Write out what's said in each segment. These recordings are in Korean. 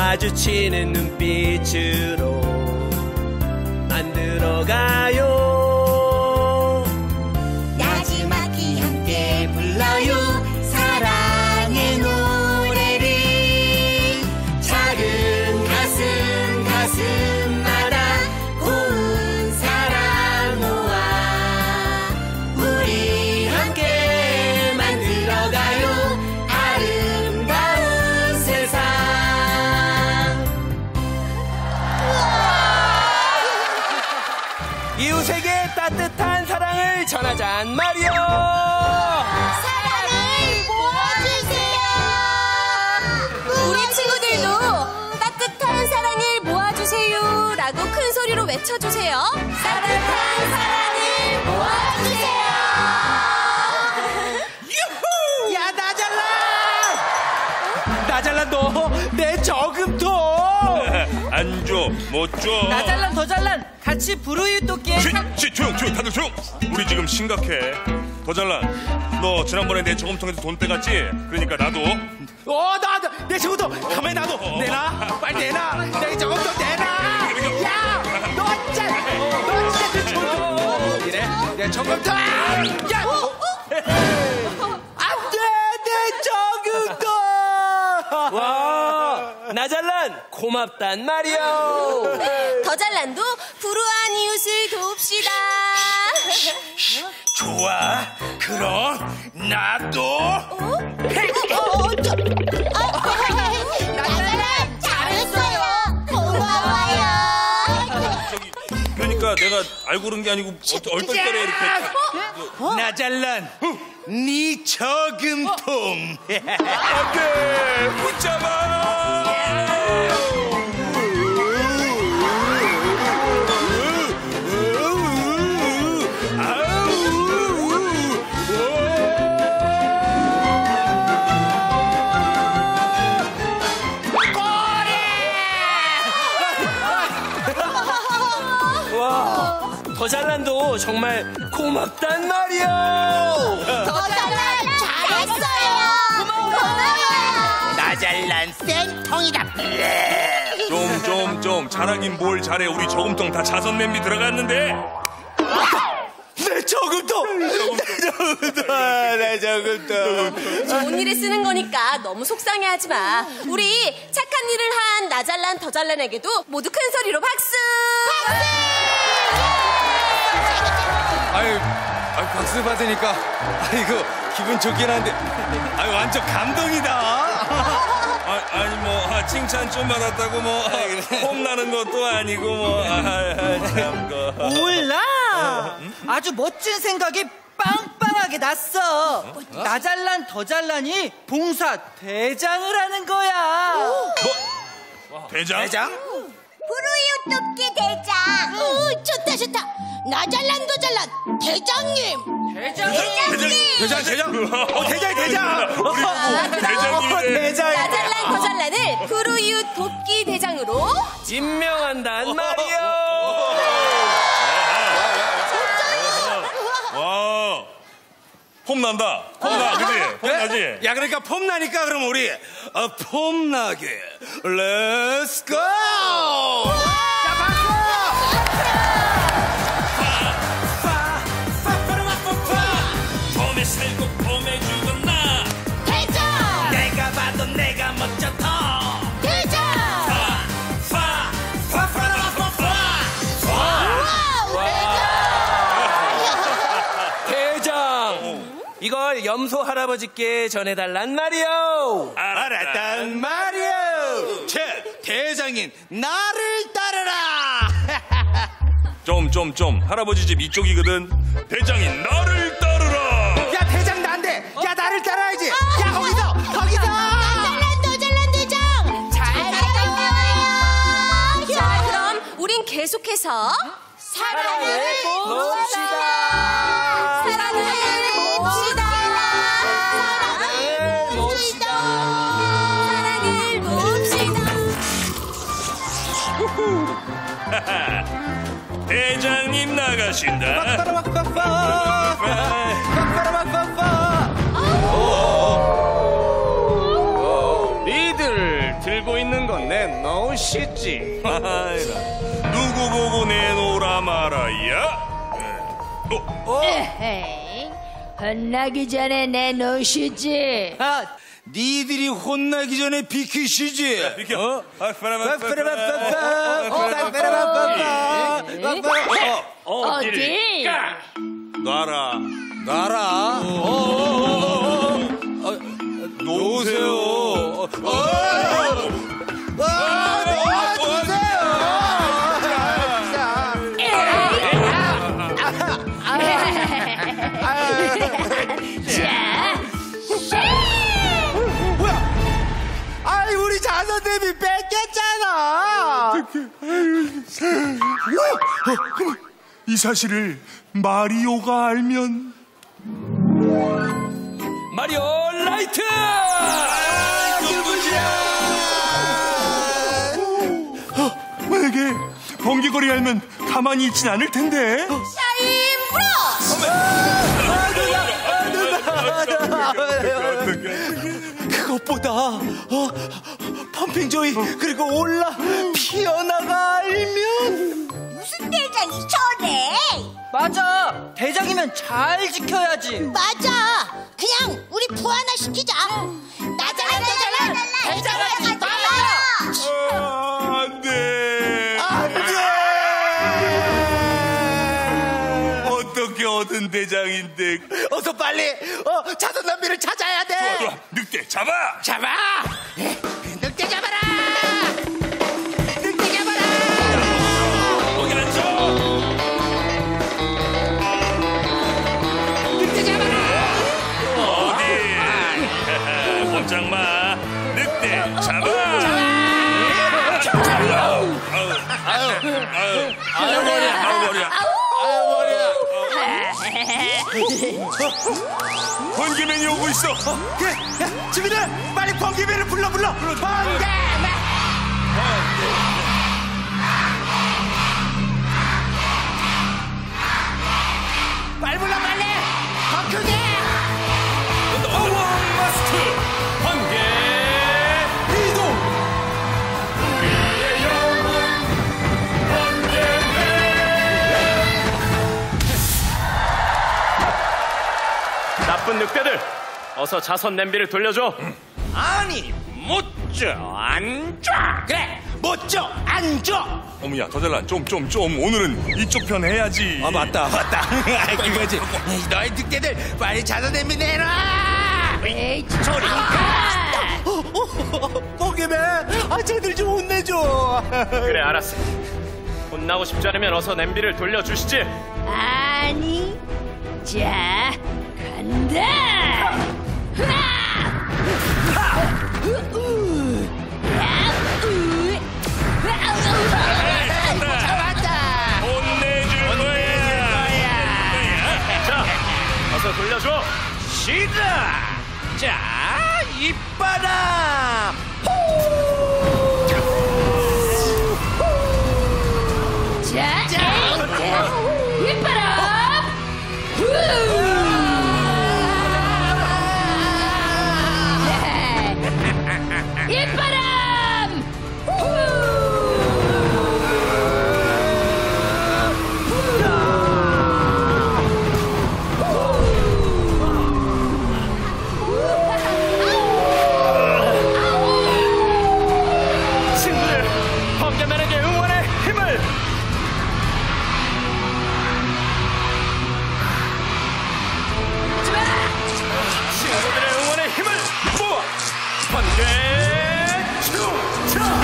마주치는 눈빛으로 만들어가요. 나지막히 함께 불러요 사랑의 노래를. 작은 가슴마다 고운 사랑 모아 우리 함께 만들어가요 아름다운 세상. 이웃에게 따뜻한 사랑을 전하잔 말이요. 사랑을 모아주세요. 우리 친구들도 따뜻한 사랑을 모아주세요 라고 큰 소리로 외쳐주세요. 따뜻한 사랑을 모아주세요. 유후! 야, 나잘란 너 내 저금통 안 줘, 못 줘. 나잘란 더 잘란 같이 부르유 토끼에 조용, 다들 조용. 우리 지금 심각해. 더 잘난, 너 지난번에 내 저금통에서 돈 떼갔지? 그러니까 나도. 내 저금통 가만히 놔둬. 내놔, 빨리 내놔. 내 저금통 내놔. 야, 너 진짜 내 저금통. 이래, 내 저금통. 야, 안 돼, 내 저금통. 와, 나잘란 고맙단 말이요. 더 잘난도 불우한 이웃을 돕시다. 좋아, 그럼 나도. 나잘란 잘했어요. 고마워요. 그러니까 내가 알고 그런 게 아니고 얼떨결에 이렇게. 나잘란, 네 저금통. 안돼, 붙잡아. 더 잘난도 정말 고맙단 말이요. 더 잘난 잘했어요. 고마워요. 나잘난 쌩통이다. 좀 잘하긴 뭘 잘해. 우리 저금통 다 자선 냄비 들어갔는데. 내 저금통. 내 저금통. 좋은 일에 쓰는 거니까 너무 속상해하지 마. 우리 착한 일을 한 나잘란 더 잘란에게도 모두 큰 소리로 박수. 아유, 박수 받으니까 아이고 기분 좋긴 한데 아유 완전 감동이다. 아니 뭐 칭찬 좀 받았다고 뭐 홈나는 것도 아니고 참 몰라. 아주 멋진 생각이 빵빵하게 났어. 나잘란 더 잘란이 봉사 대장을 하는 거야. 대장? 부르유 토끼 대장. 좋다. 나잘란 더 잘란 대장님. 대장님. 대장. 대장님이네. 나잘란 더 잘란을 부르유 도끼 대장으로 임명한단 말이요. 와, 폼난다. 그지? 폼나지? 야 그러니까 폼나니까 그럼 우리 폼나게 렛츠 고. 폼에 살고 폼에 죽었나? 대장. 내가 봐도 내가 멋져더. 대장. 대장. 이걸 염소 할아버지께 전해달란 말이요. 알았단 말이오. 대장인 나를 따르라. 좀 할아버지 집 이쪽이거든. 대장인 나를 따르라. 야, 대장 난데. 야, 나를 따라야지. 야, 거기서. 나잘란 더 잘란 대장. 잘 따라와요. 자, 그럼 우린 계속해서 사랑을 봅시다. 사랑을 봅시다. 사랑을 봅시다. 대장님 나가신다. 니들 들고 있는 건 내 내놓으시지. 누구 보고 내놓으라 말아야? 에헤이, 혼나기 전에 내놓으시지. 아, 니들이 혼나기 전에 비키시지. 비켜. 어디? 놔라. 나라. 놓으세요. 아이 우리 자선 대비 뺏겼잖아. 이 사실을 마리오가 알면 마리오 라이트. 만약에 번개거리 알면 가만히 있진 않을 텐데. 샤인 브로스! 그것보다 펌핑조이 그리고 올라 피어나가 알면 무슨 대장이 저래? 맞아. 대장이면 잘 지켜야지. 맞아. 그냥 우리 부하나 시키자. 나잘란 대장을 안돼. 어떻게 얻은 대장인데? 어서 빨리 자선 남비를 찾아야 돼. 좋아, 늑대 잡아. 잡아. 늑대 잡아라. 늑대 잡아라. 거기 앉아. 늑대 잡아라. 어디? 꼼짝 마. 늑대 잡아. 아유 머리야. 번개맨이 오고 있어. 그래, 야, 지민아, 빨리 번개맨을 불러. 번개맨. 빨리 불러, 빨리. 더 크게. 파워 마스터 번개 이동. 나쁜 늑대들, 어서 자선 냄비를 돌려줘. 아니, 못 줘, 안 줘. 그래, 못 줘, 안 줘. 어머야 더잘난 좀 오늘은 이쪽 편 해야지. 아 맞다. 아이, 그거지. 너희 늑대들 빨리 자선 냄비 내놔. 에이, 소리니까. 번개맨, 쟤들 좀 혼내줘. 그래, 알았어. 혼나고 싶지 않으면 어서 냄비를 돌려주시지. 아니, 자, 간다. 혼내줄 거야. 자, 어서 돌려줘. 시작. 자, 이빨아. 자, 이빨아. 이빨아. 친구들, 번개맨에게 응원의 힘을. 친구들의 응원의 힘을 모아 번개 충전.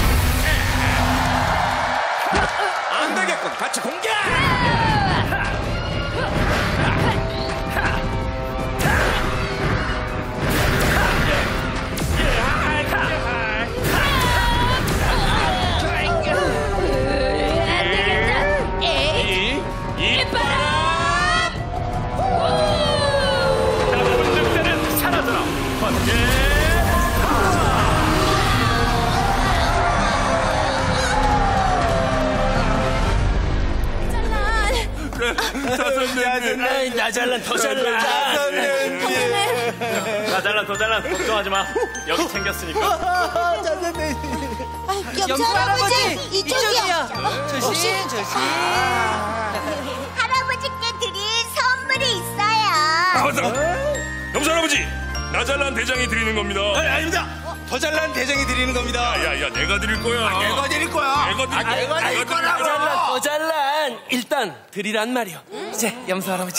안 되겠군. 같이 공격. 안 되겠다. 에이, 이빨아. 나쁜 늑대는 사라져라. 번개 나잘난 더 잘나. 나 잘난 더 잘난 걱정하지 마. 여기 챙겼으니까. 염소 할아버지 이쪽이요. 조심. 할아버지께 드릴 선물이 있어요. 맞다. 염소 할아버지, 나잘난 대장이 드리는 겁니다. 아닙니다. 더 잘난 대장이 드리는 겁니다. 야야, 내가 드릴 거야. 내가 드릴 거야. 내가 드릴 거야. 더 잘난 일단 드리란 말이요. 이제 염소 할아버지.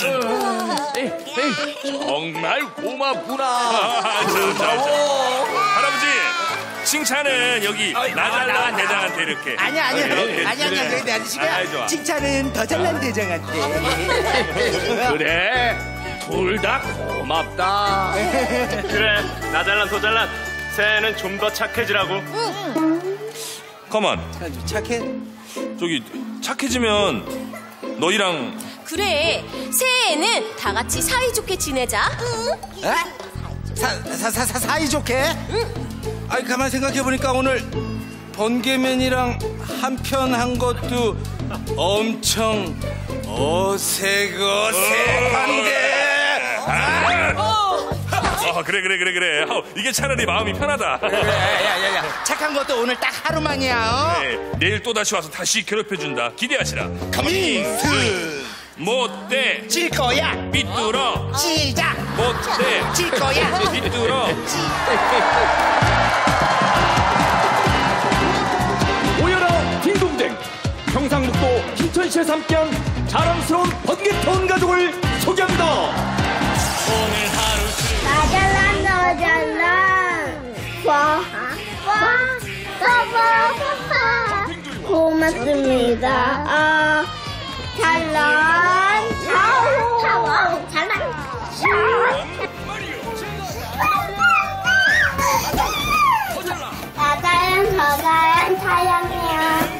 정말 고맙구나. 자. 할아버지, 칭찬은 여기 나잘난 대장한테 이렇게. 아니야. 내 아저씨가 좋아. 칭찬은 더 잘난 대장한테. 그래, 둘 다 고맙다. 그래, 나잘난 도잘난 새해는 좀 더 착해지라고. 가만. 착해. 저기 착해지면 너희랑 그래, 새해에는 다 같이 사이좋게 지내자. 사이좋게? 아이 가만 생각해 보니까 오늘 번개맨이랑 한편 한 것도 엄청 어색한데. 그래. 이게 차라리 마음이 편하다. 야. 착한 것도 오늘 딱 하루만이야. 네, 내일 또 다시 와서 다시 괴롭혀준다. 기대하시라. 민스 못돼 질 거야. 삐뚤어 시작. 못돼 질 거야. 삐뚤어. 오여라 딩동댕, 경상북도 김천시에서 함께한 자랑스러운 번개톤 가족을 소개합니다. 고맙습니다. 잘난 나잘난 사랑해요.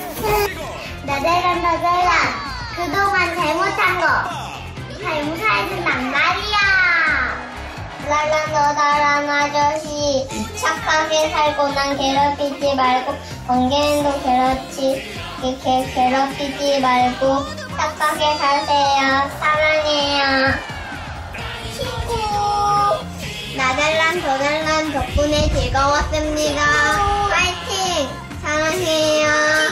나잘난 그동안 잘못한 거 다 용서해준단 말이야. 랄란 너다란 아저씨, 착하게 살고 난 괴롭히지 말고, 번개맨도 괴롭히지 말고 착하게 사세요. 사랑해요. 친구, 나잘난 더잘난 덕분에 즐거웠습니다. 파이팅! 사랑해요.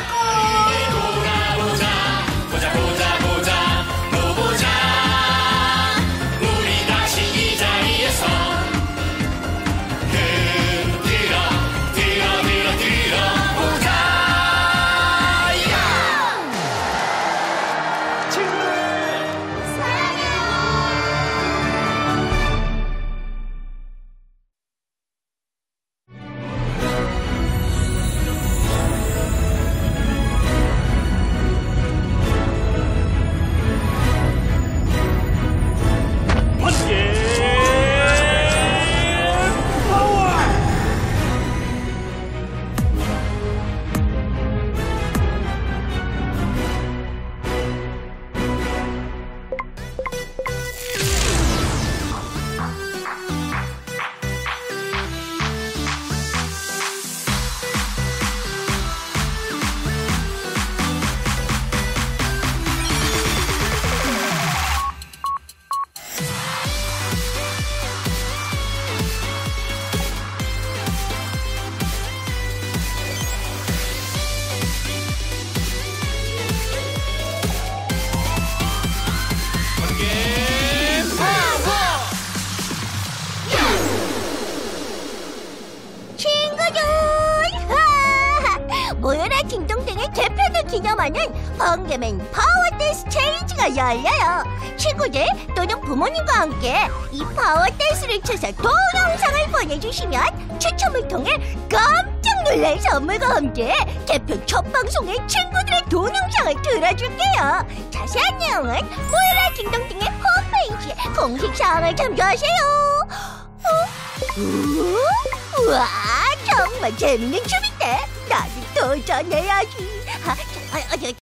모여라 딩동댕의 개편을 기념하는 번개맨 파워댄스 챌린지가 열려요. 친구들 또는 부모님과 함께 이 파워댄스를 춰서 동영상을 보내주시면 추첨을 통해 깜짝 놀랄 선물과 함께 개편 첫 방송에 친구들의 동영상을 들어줄게요. 자세한 내용은 모여라 딩동댕의 홈페이지에 공식 사항을 참조하세요. 우와, 정말 재밌는 춤인데 나도 도전해야지.